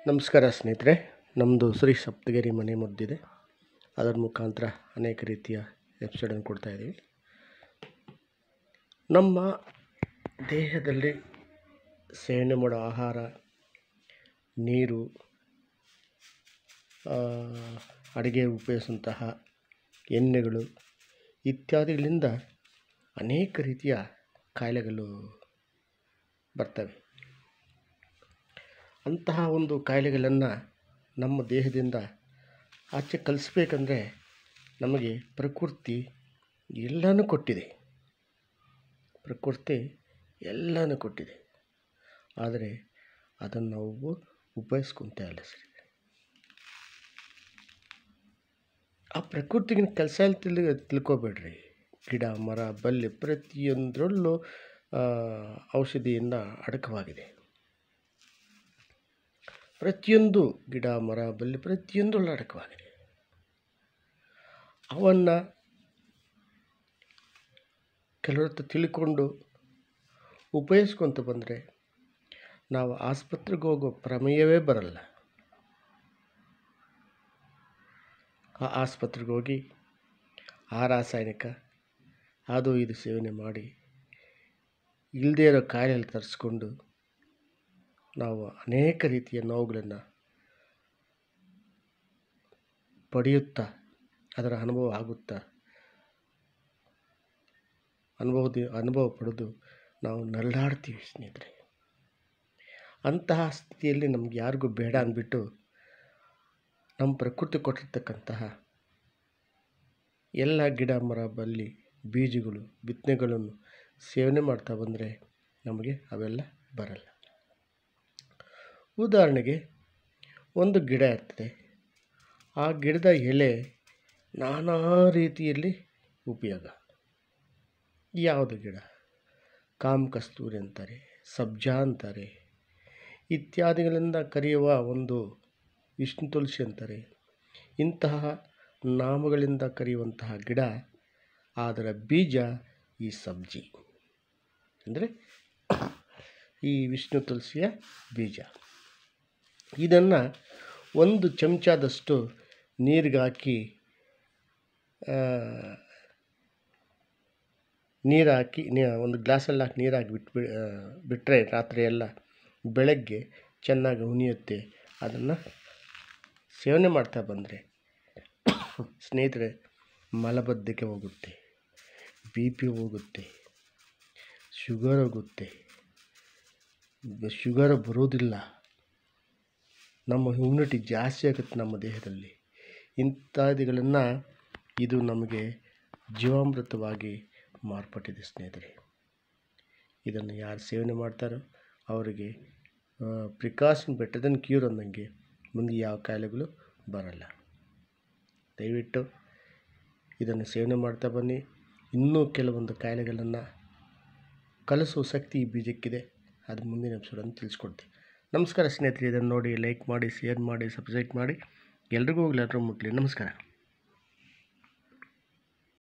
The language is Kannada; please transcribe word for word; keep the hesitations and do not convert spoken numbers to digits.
ನಮಸ್ಕಾರ ಸ್ನೇಹಿತರೆ, ನಮ್ಮದು ಶ್ರೀ ಸಪ್ತಗಿರಿ ಮನೆ ಮದ್ದಿದೆ. ಅದರ ಮುಖಾಂತರ ಅನೇಕ ರೀತಿಯ ಎಪಿಸೋಡನ್ನು ಕೊಡ್ತಾಯಿದ್ದೀವಿ. ನಮ್ಮ ದೇಹದಲ್ಲಿ ಸೇವನೆ ಮಾಡೋ ಆಹಾರ, ನೀರು, ಅಡುಗೆ ಉಪಯೋಗಿಸುವಂತಹ ಎಣ್ಣೆಗಳು ಇತ್ಯಾದಿಗಳಿಂದ ಅನೇಕ ರೀತಿಯ ಕಾಯಿಲೆಗಳು ಬರ್ತವೆ. ಅಂತಹ ಒಂದು ಕಾಯಿಲೆಗಳನ್ನು ನಮ್ಮ ದೇಹದಿಂದ ಆಚೆ ಕಲಿಸ್ಬೇಕಂದ್ರೆ ನಮಗೆ ಪ್ರಕೃತಿ ಎಲ್ಲನೂ ಕೊಟ್ಟಿದೆ. ಪ್ರಕೃತಿ ಎಲ್ಲನೂ ಕೊಟ್ಟಿದೆ, ಆದರೆ ಅದನ್ನು ನಾವು ಉಪಯೋಗಿಸ್ಕೊತಾ ಇಲ್ಲ ಸರಿ. ಆ ಪ್ರಕೃತಿಗಿನ ಕೆಲಸ ಎಲ್ಲ ತಿಳಿ ತಿಳ್ಕೊಬೇಡ್ರಿ. ಗಿಡ, ಮರ, ಬಳ್ಳಿ ಪ್ರತಿಯೊಂದರಲ್ಲೂ ಔಷಧಿಯಿಂದ ಅಡಕವಾಗಿದೆ. ಪ್ರತಿಯೊಂದು ಗಿಡ, ಮರ, ಬಳ್ಳಿ ಪ್ರತಿಯೊಂದರಲ್ಲೂ ಅಡಕವಾಗಿದೆ. ಅವನ್ನು ಕೆಲವತ್ತು ತಿಳ್ಕೊಂಡು ಉಪಯೋಗಿಸ್ಕೊತ ಬಂದರೆ ನಾವು ಆಸ್ಪತ್ರೆಗೆ ಹೋಗೋ ಪ್ರಮೇಯವೇ ಬರಲ್ಲ. ಆ ಆಸ್ಪತ್ರೆಗೆ ಹೋಗಿ ಆ ರಾಸಾಯನಿಕ ಅದು ಇದು ಸೇವನೆ ಮಾಡಿ ಇಲ್ಲದೇ ಇರೋ ಕಾಯಿಲೆ ತರಿಸ್ಕೊಂಡು ನಾವು ಅನೇಕ ರೀತಿಯ ನೋವುಗಳನ್ನು ಪಡೆಯುತ್ತಾ ಅದರ ಅನುಭವ ಆಗುತ್ತಾ ಅನುಭವದ ಅನುಭವ ಪಡೆದು ನಾವು ನರಳಾಡ್ತೀವಿ ಸ್ನೇಹಿತರೆ. ಅಂತಹ ಸ್ಥಿತಿಯಲ್ಲಿ ನಮ್ಗೆ ಯಾರಿಗೂ ಬೇಡ ಅಂದ್ಬಿಟ್ಟು ನಮ್ಮ ಪ್ರಕೃತಿ ಕೊಟ್ಟಿರ್ತಕ್ಕಂತಹ ಎಲ್ಲ ಗಿಡ, ಮರ, ಬಳ್ಳಿ, ಬೀಜಗಳು, ಬಿತ್ತನೆಗಳನ್ನು ಸೇವನೆ ಮಾಡ್ತಾ ಬಂದರೆ ನಮಗೆ ಅವೆಲ್ಲ ಬರಲ್ಲ. ಉದಾಹರಣೆಗೆ ಒಂದು ಗಿಡ ಇರ್ತದೆ. ಆ ಗಿಡದ ಎಲೆ ನಾನಾ ರೀತಿಯಲ್ಲಿ ಉಪಯೋಗ. ಯಾವುದು ಗಿಡ? ಕಾಮಕಸ್ತೂರಿ ಅಂತಾರೆ, ಸಬ್ಜಾ ಅಂತಾರೆ, ಇತ್ಯಾದಿಗಳಿಂದ ಕರೆಯುವ ಒಂದು ವಿಷ್ಣು ತುಳಸಿ ಅಂತಾರೆ. ಇಂತಹ ನಾಮಗಳಿಂದ ಕರೆಯುವಂತಹ ಗಿಡ, ಅದರ ಬೀಜ ಈ ಸಬ್ಜಿ ಅಂದರೆ ಈ ವಿಷ್ಣು ತುಳಸಿಯ ಬೀಜ. ಇದನ್ನು ಒಂದು ಚಮಚದಷ್ಟು ನೀರಿಗೆ ಹಾಕಿ ನೀರು ಹಾಕಿ ಒಂದು ಗ್ಲಾಸಲ್ಲಿ ಹಾಕಿ ನೀರು ಹಾಕಿ ಬಿಟ್ಟು ಬಿಟ್ಟರೆ ರಾತ್ರಿ ಎಲ್ಲ ಬೆಳಗ್ಗೆ ಚೆನ್ನಾಗಿ ಉಣಿಯುತ್ತೆ. ಅದನ್ನು ಸೇವನೆ ಮಾಡ್ತಾ ಬಂದರೆ ಸ್ನೇಹಿತರೆ ಮಲಬದ್ಧತೆ ಹೋಗುತ್ತೆ, ಬಿ ಪಿ ಹೋಗುತ್ತೆ, ಶುಗರ್ ಹೋಗುತ್ತೆ, ಶುಗರ್ ಬರೋದಿಲ್ಲ, ನಮ್ಮ ಇಮ್ಯುನಿಟಿ ಜಾಸ್ತಿ ಆಗುತ್ತೆ ನಮ್ಮ ದೇಹದಲ್ಲಿ. ಇಂಥವುಗಳನ್ನು ಇದು ನಮಗೆ ಜೀವಾಮೃತವಾಗಿ ಮಾರ್ಪಟ್ಟಿದೆ ಸ್ನೇಹಿತರೆ. ಇದನ್ನು ಯಾರು ಸೇವನೆ ಮಾಡ್ತಾರೋ ಅವರಿಗೆ ಪ್ರಿಕಾಷನ್ ಬೆಟರ್ ದೆನ್ ಕ್ಯೂರ್ ಅಂದಂಗೆ ಮುಂದೆ ಯಾವ ಕಾಯಿಲೆಗಳು ಬರಲ್ಲ. ದಯವಿಟ್ಟು ಇದನ್ನು ಸೇವನೆ ಮಾಡ್ತಾ ಬನ್ನಿ. ಇನ್ನೂ ಕೆಲವೊಂದು ಕಾಯಿಲೆಗಳನ್ನು ಕಲಿಸುವ ಶಕ್ತಿ ಈ ಬೀಜಕ್ಕಿದೆ. ಅದು ಮುಂದಿನ ಎಪಿಸೋಡನ್ನು ತಿಳಿಸ್ಕೊಡ್ತೀನಿ. ನಮಸ್ಕಾರ ಸ್ನೇಹಿತರೆ. ಇದನ್ನು ನೋಡಿ ಲೈಕ್ ಮಾಡಿ, ಶೇರ್ ಮಾಡಿ, ಸಬ್ಸ್ಕ್ರೈಬ್ ಮಾಡಿ. ಎಲ್ರಿಗೂ ಎಲ್ಲರೂ ಮುಟ್ಲಿ. ನಮಸ್ಕಾರ.